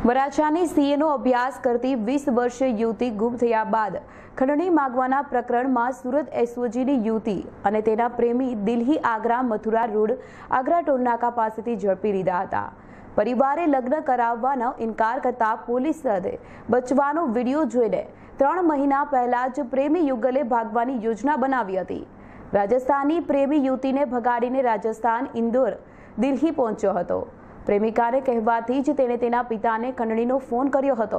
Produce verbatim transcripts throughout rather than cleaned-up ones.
વરાછાની સીએનો અભ્યાસ કરતી વીસ વર્ષીય યુવતી ગુમ થયા બાદ ખંડણી માંગવાના પ્રકરણમાં સુરત એસઓજીની યુવતી અને તેના પ્રેમી દિલ્હી આગ્રા મથુરા રોડ આગ્રા ટોલનાકા પાસેથી ઝડપી લીધા હતા। પરિવારે લગ્ન કરાવવાનો ઇનકાર કરતા પોલીસ સાથે બચવાનો વિડીયો જોઈને ત્રણ મહિના પહેલા જ પ્રેમી યુગલે ભાગવાની યોજના બનાવી હતી। રાજસ્થાની પ્રેમી યુવતીને ભગાડીને રાજસ્થાન ઇન્દોર દિલ્હી પહોંચ્યો હતો। પ્રેમિકાને કહેવાથી જ તેણે તેના પિતાને ખંડણીનો ફોન કર્યો હતો।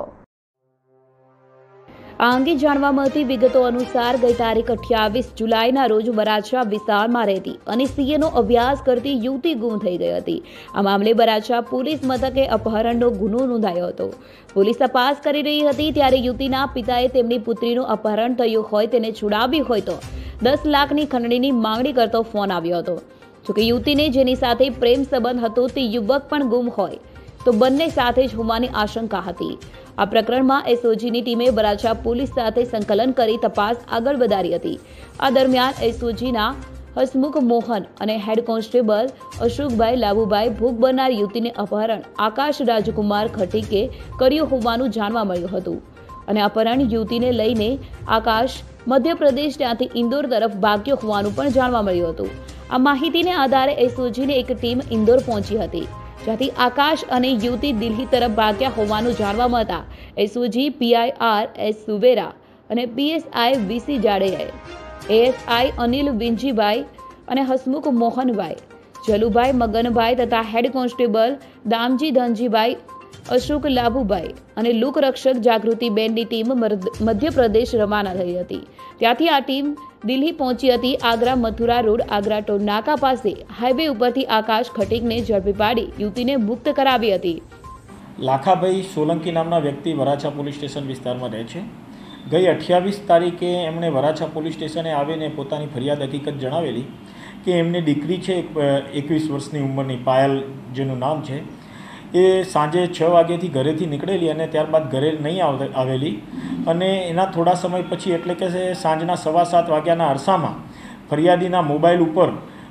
આ અંગે જાણવા મળતી વિગતો અનુસાર ગઈ તારીખ અઠ્યાવીસ જુલાઈના રોજ વરાછા વિસ્તારમાં રહેતી અને સીએનો અભ્યાસ કરતી યુવતી ગુમ થઈ ગઈ હતી। આ મામલે વરાછા પોલીસ મથકે અપહરણનો ગુનો નોંધાયો હતો। પોલીસ તપાસ કરી રહી હતી ત્યારે યુવતીના પિતાએ તેમની પુત્રીનું અપહરણ થયું હોય તેને છોડાવી હોય તો દસ લાખની ખંડણીની માંગણી કરતો ફોન આવ્યો હતો। જોકે યુવતીને જેની સાથે પ્રેમ સંબંધ હતો તે યુવક પણ ગુમ હોય તો બંને સાથે જ હોવાની આશંકા હતી। આ પ્રકરણમાં એસઓજીની ટીમે વરાછા પોલીસ સાથે સંકલન કરી તપાસ આગળ વધારી હતી। આ દરમિયાન એસઓજીના હસમુખ મોહન અને હેડ કોન્સ્ટેબલ અશોકભાઈ લાભુભાઈ ભોગ બનનાર યુવતીને અપહરણ આકાશ રાજકુમાર ખટીકે કર્યું હોવાનું જાણવા મળ્યું હતું અને અપહરણ યુવતીને લઈને આકાશ મધ્યપ્રદેશ ત્યાંથી ઇન્દોર તરફ ભાગ્યો હોવાનું પણ જાણવા મળ્યું હતું। આ માહિતીને આધારે એસઓજીની એક ટીમ ઇન્દોર પહોંચી હતી, જ્યાંથી આકાશ અને યુવતી દિલ્હી તરફ ભાગ્યા હોવાનું જાણવા મળતા SOG PI R S Suvera અને પીએસઆઈ વીસી જાડેજાએ એએસઆઈ અનિલ વિંજીભાઈ અને હસમુખ મોહનભાઈ, જલુભાઈ મગનભાઈ તથા હેડ કોન્સ્ટેબલ દામજી ધનજીભાઈ, અશોક લાભુભાઈ અને લોકરક્ષક જાગૃતિબેનની ટીમ મધ્યપ્રદેશ રવાના થઈ હતી। ત્યાંથી આ ટીમ દિલ્હી પહોંચી હતી। આગ્રા મથુરા રોડ આગ્રા ટોલ નાકા પાસે હાઈવે ઉપરથી આકાશ ખટીકને ઝડપી પાડી યુવતીને મુક્ત કરાવી હતી। લાખાભાઈ સોલંકી નામના વ્યક્તિ વરાછા પોલીસ સ્ટેશન વિસ્તારમાં રહે છે। ગઈ અઠ્યાવીસ તારીખે એમણે વરાછા પોલીસ સ્ટેશને આવીને પોતાની ફરિયાદ હકીકત જણાવેલી કે એમની દીકરી છે એકવીસ વર્ષની ઉંમરની પાયલ જેનું નામ છે, એ સાંજે છ વાગ્યાથી ઘરેથી નીકળેલી અને ત્યારબાદ ઘરે નહીં આવેલી અને એના થોડા સમય પછી એટલે કે સાંજના સવા સાત વાગ્યાના અરસામાં ફરિયાદીના મોબાઈલ ઉપર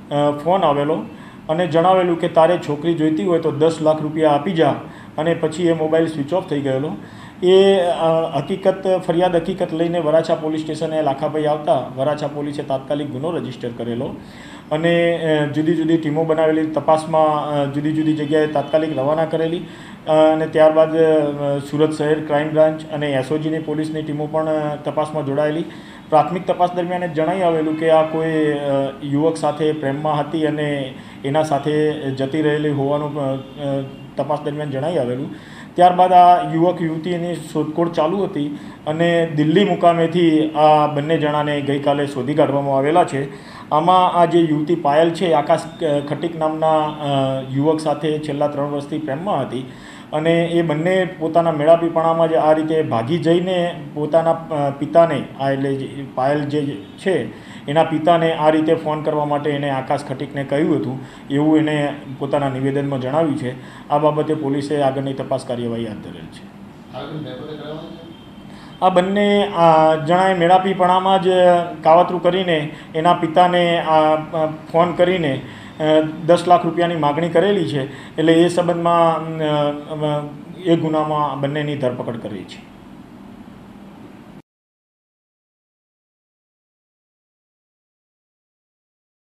ફોન આવેલો અને જણાવેલું કે તારે છોકરી જોઈતી હોય તો દસ લાખ રૂપિયા આપી જા અને પછી એ મોબાઈલ સ્વિચ ઓફ થઈ ગયેલો। એ હકીકત ફરિયાદ હકીકત લઈને વરાછા પોલીસ સ્ટેશને લાખાભાઈ આવતા વરાછા પોલીસે તાત્કાલિક ગુનો રજીસ્ટર કરેલો અને જુદી જુદી ટીમો બનાવેલી, તપાસમાં જુદી જુદી જગ્યાએ તાત્કાલિક રવાના કરેલી અને ત્યારબાદ સુરત શહેર ક્રાઇમ બ્રાન્ચ અને એસઓજીની પોલીસની ટીમો પણ તપાસમાં જોડાયેલી। પ્રાથમિક તપાસ દરમિયાન જ જણાઈ આવેલું કે આ કોઈ યુવક સાથે પ્રેમમાં હતી અને એના સાથે જતી રહેલી હોવાનું તપાસ દરમિયાન જણાઈ આવેલું। ત્યારબાદ આ યુવક યુવતીની શોધખોળ ચાલુ હતી અને દિલ્હી મુકામેથી આ બંને જણાને ગઈકાલે શોધી કાઢવામાં આવેલા છે। આમાં આ જે યુવતી પાયલ છે આકાશ ખટીક નામના યુવક સાથે છેલ્લા ત્રણ વર્ષથી પ્રેમમાં હતી અને એ બંને પોતાના મેળાપીપણામાં જ આ રીતે ભાગી જઈને પોતાના પિતાને આ એટલે પાયલ જે છે એના પિતાને આ રીતે ફોન કરવા માટે એને આકાશ ખટીકને કહ્યું હતું એવું એને પોતાના નિવેદનમાં જણાવ્યું છે। આ બાબતે પોલીસે આગળની તપાસ કાર્યવાહી હાથ ધરેલ છે। આ બંને જણાએ મેળાપીપણામાં જ કાવતરું કરીને એના પિતાને આ ફોન કરીને દસ લાખ રૂપિયાની માગણી કરેલી છે, એટલે એ સંબંધમાં એ ગુનામાં બંનેની ધરપકડ કરી છે।